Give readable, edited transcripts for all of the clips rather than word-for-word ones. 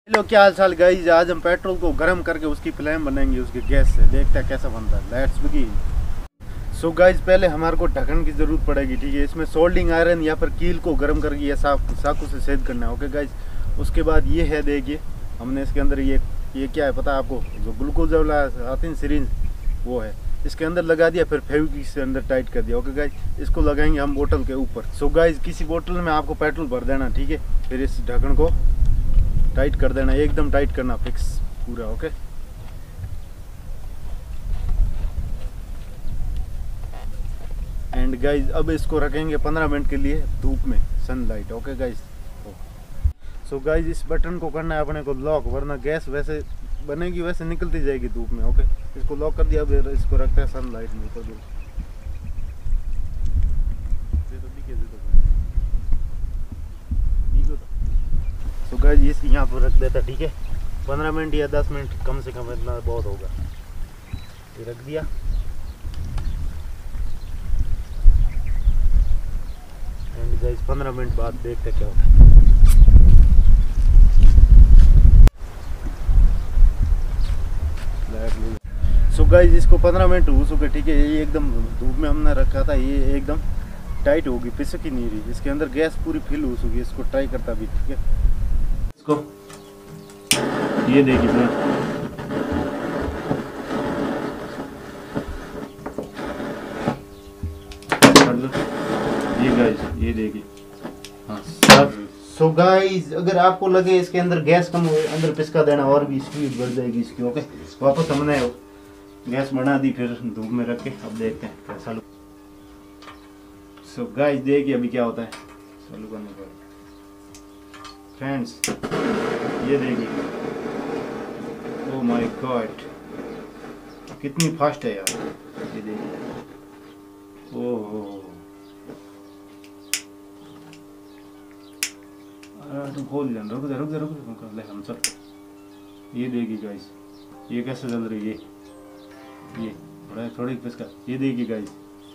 Hello, क्या हाल चाल guys. आज हम पेट्रोल को गर्म करके उसकी फ्लेम बनाएंगे उसके गैस से। देखते हैं कैसा बनता है। Let's begin. सो गाइस, पहले हमारे को ढक्कन की ज़रूरत पड़ेगी। ठीक है, इसमें सोल्डिंग आयरन या फिर कील को गर्म करके ये चाकू से छेद करना है। ओके गाइस, उसके बाद ये है, देखिए हमने इसके अंदर ये क्या है पता है आपको, जो ग्लूकोज वाला आती है सिरिंज, वो है। इसके अंदर लगा दिया, फिर फेविक्विक से अंदर टाइट कर दिया। ओके गाइस, इसको लगाएंगे हम बोतल के ऊपर। सो गाइस, किसी बोतल में आपको पेट्रोल भर देना। ठीक है, फिर इस ढक्कन को टाइट कर देना, एकदम टाइट करना, फिक्स पूरा। ओके, एंड गाइस अब इसको रखेंगे 15 मिनट के लिए धूप में, sunlight. Okay guys, so guys इस बटन को करना है अपने को लॉक, वरना गैस वैसे बनेगी वैसे निकलती जाएगी धूप में। ओके, इसको लॉक कर दिया। अब इसको रखते हैं सनलाइट में ऊपर। तो गाइस इस यहाँ पर रख देता। ठीक है, 15 मिनट या 10 मिनट कम से कम, इतना बहुत होगा। ये रख दिया। एंड गाइस 15 मिनट बाद देखते क्या होता है। सो गाइस इसको 15 मिनट हो चुके। ठीक है, ये एकदम धूप में हमने रखा था, ये एकदम टाइट होगी, पिसक ही नहीं रही। इसके अंदर गैस पूरी फिल हो चुकी है। इसको ट्राई करता भी। ठीक है, इसको ये देखिए पूरा ये गाइस, ये देखिए। हाँ सो गाइस, अगर आपको लगे इसके अंदर गैस कम हो, अंदर पिसका देना और भी स्पीड बढ़ जाएगी इसकी। ओके, वापस हमने गैस बढ़ा दी, फिर धूप में रख के अब देखते हैं कैसा लुक। सो गाइस देखिए अभी क्या होता है चालू करने पर। फ्रेंड्स ये देखिए, ओह माय गॉड, कितनी फास्ट है यार। ये देखिए, ओह तुम खोल जान, रुक जा ले हम सब। ये देखिए गाइस, ये कैसे चल रही है। ये थोड़ा थोड़ी इसका, ये देखिए गाइस।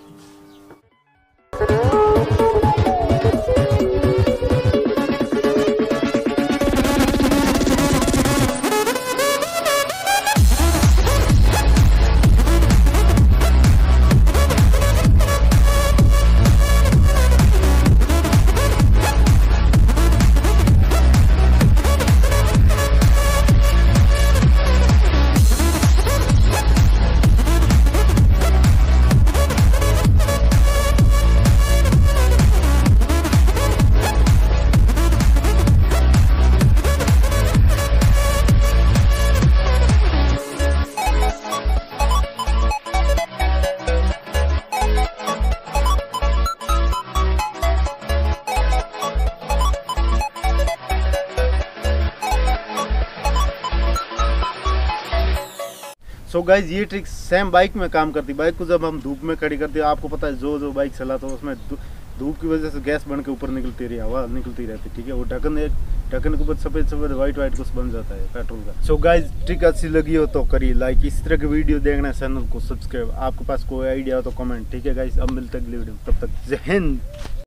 सो गाइज ये ट्रिक सेम बाइक में काम करती है। बाइक को जब हम धूप में खड़ी करते हैं, आपको पता है जो बाइक चलाता है उसमें धूप की वजह से गैस बन के ऊपर निकलती रही, हवा निकलती रहती। ठीक है, वो ढक्कन के ऊपर सफेद वाइट कुछ बन जाता है पेट्रोल का। सो गाइज ट्रिक अच्छी लगी हो तो करिए लाइक, इस तरह की वीडियो देखना, चैनल को सब्सक्राइब। आपके पास कोई आइडिया हो तो कमेंट। ठीक है गाइज, अब मिलते अगली वीडियो, तब तक जय हिंद।